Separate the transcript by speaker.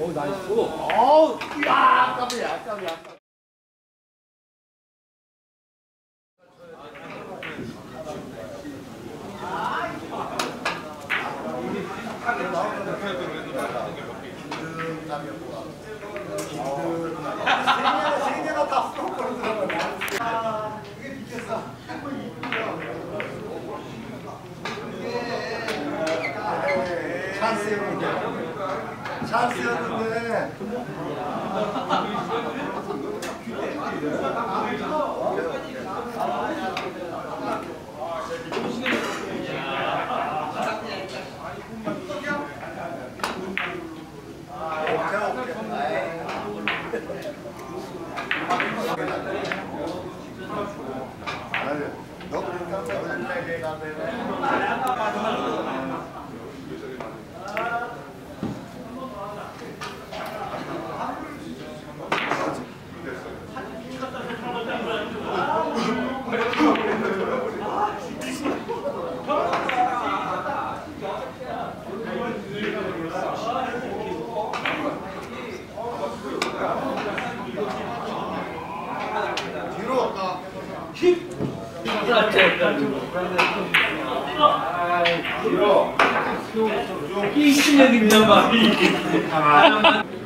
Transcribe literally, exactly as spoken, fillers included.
Speaker 1: 오, 나이스. 어우, 야, 깜이야, 깜이야.
Speaker 2: 세 개나 다 스톱 걸리더라고요. 아, 이게 미쳤어. 찬스였는데. 찬스였는데.
Speaker 3: 이 실력이 있나 봐.